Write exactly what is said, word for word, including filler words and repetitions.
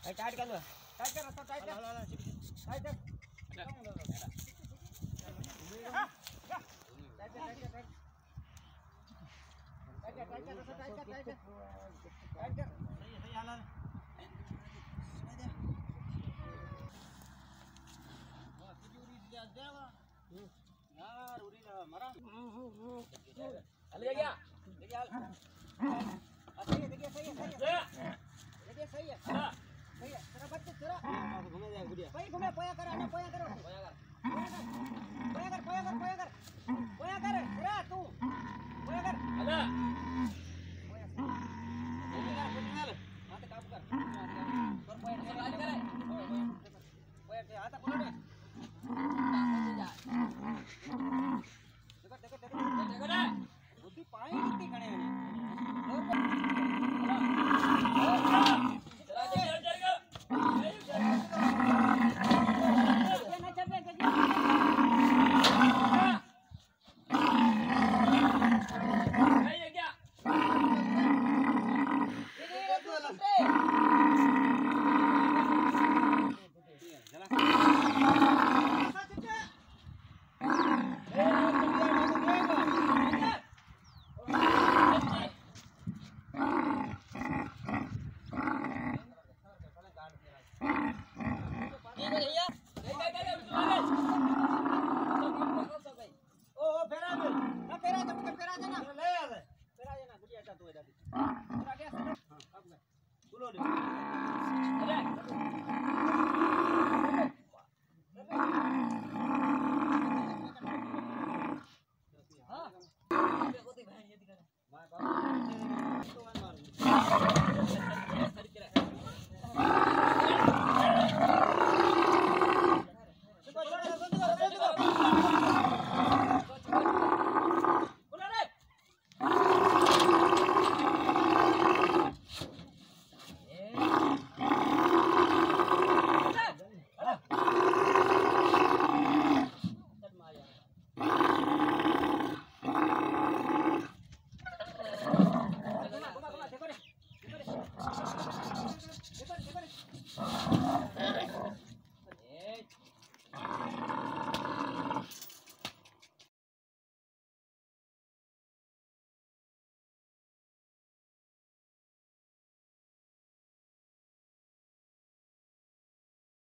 Tight कर लो tight कर रास्ता टाइट कर टाइट कर यार उरी मरा ले गया ले गया सही है देखिए सही है सही है देखिए सही है सही है तेरा बच्चे तेरा घूमे जाए गुड़िया भाई घूमे पोया कर आना पोया करो पोया कर पोया कर पोया कर पोया कर पोया कर तेरा तू पोया कर आजा पोया कर पोया कर हाथ काम कर और पोया कर आज करे पोया से हाथ खोलो रे देखो देखो देखो देखो ना बुद्धि पाए कितनी खड़े हैं Sulo deh.